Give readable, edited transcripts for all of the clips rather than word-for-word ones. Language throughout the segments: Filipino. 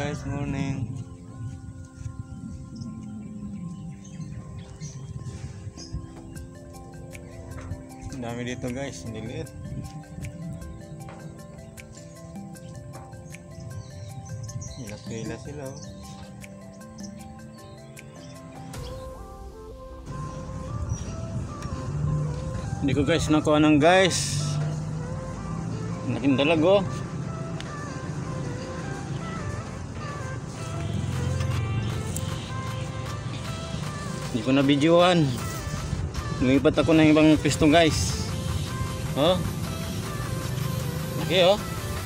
guys, morning. Ang dami dito guys, hindi liit. Hila sila oh. Hindi ko guys nakuha ng guys. Laking dalag oh. Hindi ko na videoan. Lumipat ako ng ibang pisto guys. Oh. Okay oh.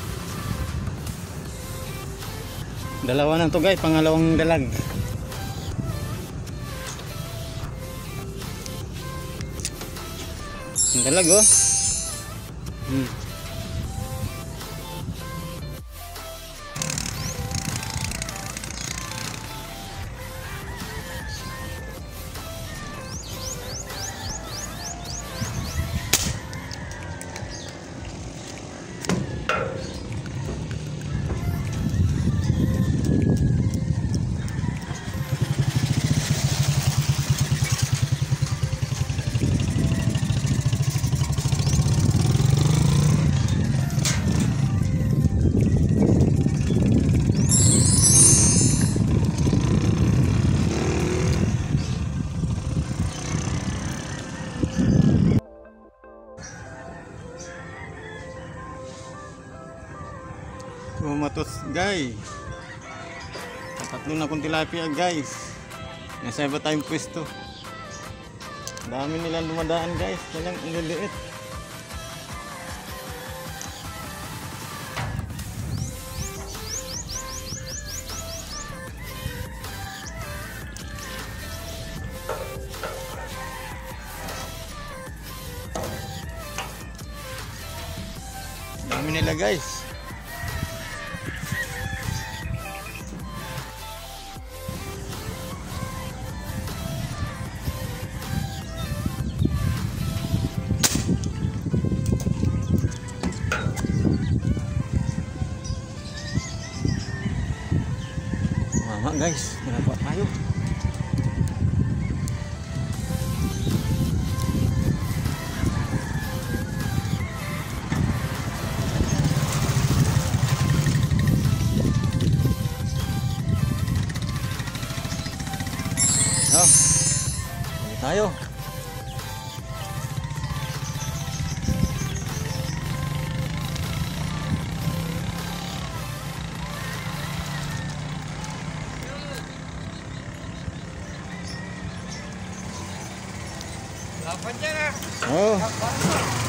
Dalawa na to guys, pangalawang dalag. Ang dalag oh. Tumatos guys. Tatlo na kong tilapia guys. Nasa iba tayong pwesto. Dami nilang dumadaan guys. Kanyang ililiit. Dami nila guys. Mama guys, kenapa tayo? Oh, ini tayo. Oh.